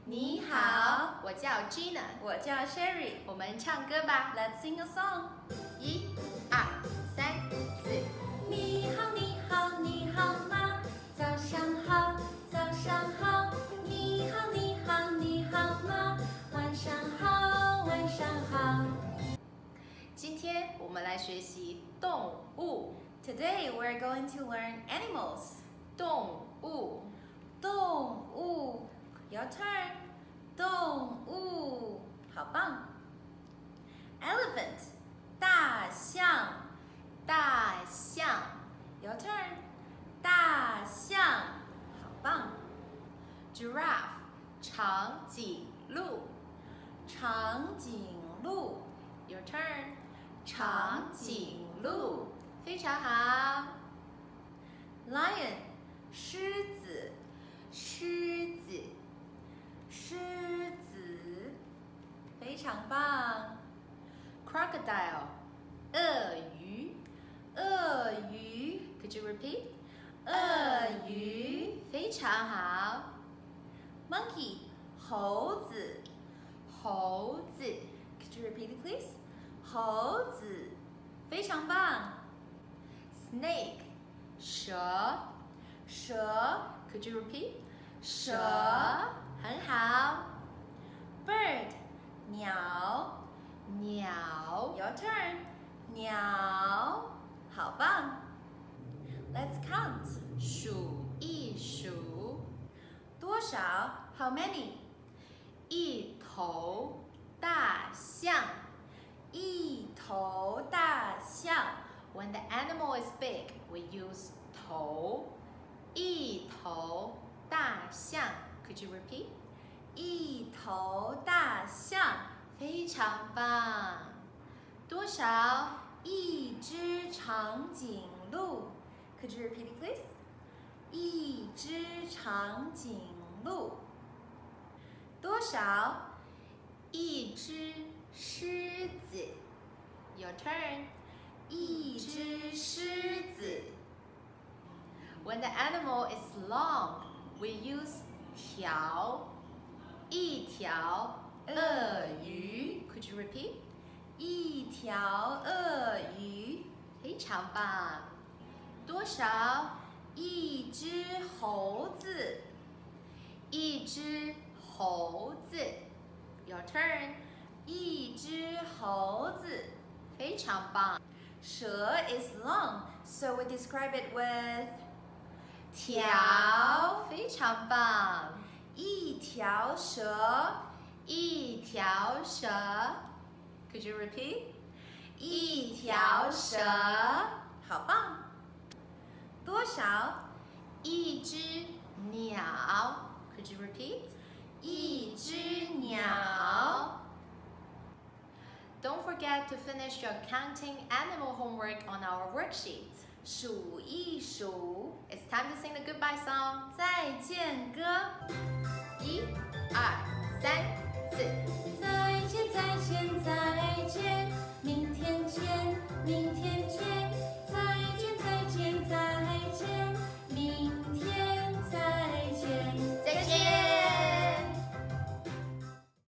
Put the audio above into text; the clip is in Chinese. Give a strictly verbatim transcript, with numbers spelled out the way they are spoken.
你好， 我叫 Gina， 我叫 Sherry， 我们唱歌吧。 Let's sing a song。 一、二、三、四。 你好，你好，你好吗？早上好，早上好。你好，你好，你好吗？晚上好，晚上好。 今天我们来学习动物。 Today we're going to learn animals。 动物， 动物。Your turn。动物，好棒。Elephant， 大象。 大象。 Your turn。大象，好棒。 Giraffe， 长颈鹿。 长颈鹿。 Your turn。长颈鹿，非常好。 Lion， 狮子。 狮子。 狮子，非常棒。 Crocodile， 鳄鱼。 鳄鱼 Could you repeat？ 鳄鱼， 非常好。 Monkey， 猴子。 猴子 Could you repeat it please？ 猴子，非常棒。 Snake， 蛇。 蛇 Could you repeat？ 蛇， 很好。 Bird， 鸟。 鸟。 Your turn， 鸟，好棒。Let's count， 数一数。 多少 ？How many？ 一头大象。 一头大象。 When the animal is big, we use 头。一头大象。Could you repeat？ 一头大象， 非常棒。多少？ 一只长颈鹿。Could you repeat it please？ 一只长颈鹿。多少？ 一只狮子。Your turn。 一只狮子。 When the animal is long, we use 条。一条鳄鱼。Could you repeat？ 一条鳄鱼， 非常棒。多少？ 一只猴子。 一只猴子。Your turn。 一只猴子， 非常棒。 蛇 is long, so we describe it with 条，非常棒。 一条蛇。 一条蛇。Could you repeat？ 一条蛇，好棒。多少？ 一只鸟。Could you repeat？ 一只鸟。 Don't forget to finish your counting animal homework on our worksheet. 数一数。 It's time to sing the goodbye song. 再见歌。 一、二、三、四。 再见，再见，再见。